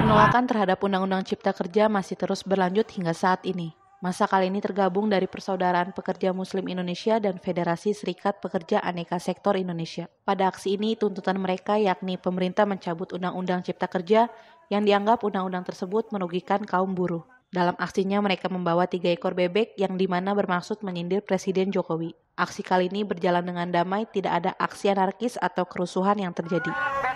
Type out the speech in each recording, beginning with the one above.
Penolakan terhadap Undang-Undang Cipta Kerja masih terus berlanjut hingga saat ini. Massa kali ini tergabung dari Persaudaraan Pekerja Muslim Indonesia dan Federasi Serikat Pekerja Aneka Sektor Indonesia. Pada aksi ini, tuntutan mereka yakni pemerintah mencabut Undang-Undang Cipta Kerja yang dianggap undang-undang tersebut merugikan kaum buruh. Dalam aksinya, mereka membawa 3 ekor bebek yang dimana bermaksud menyindir Presiden Jokowi. Aksi kali ini berjalan dengan damai, tidak ada aksi anarkis atau kerusuhan yang terjadi.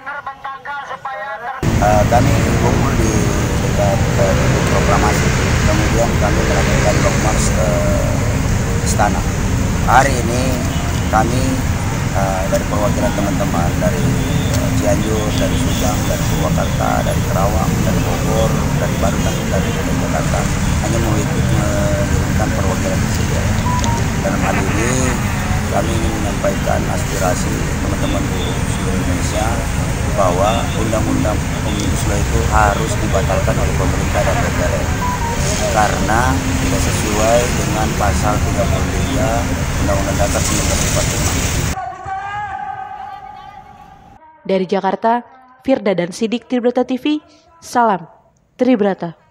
Kami kumpul di dekat proklamasi, kemudian kami melakukan long march ke istana. Hari ini kami dari perwakilan teman-teman dari Cianjur, dari Subang, dari Purwakarta, dari Karawang, dari Bogor, dari Banten, dari Jakarta hanya mau ikut mengirimkan perwakilan saja. Dalam hal ini kami ingin menyampaikan aspirasi teman-teman buruh seluruh Indonesia bahwa Undang-Undang Omnibus Law itu harus dibatalkan oleh pemerintah dan DPR karena tidak sesuai dengan pasal 33 Undang-Undang Dasar 1945. Dari Jakarta, Firda dan Sidik, Tribrata TV, salam Tribrata.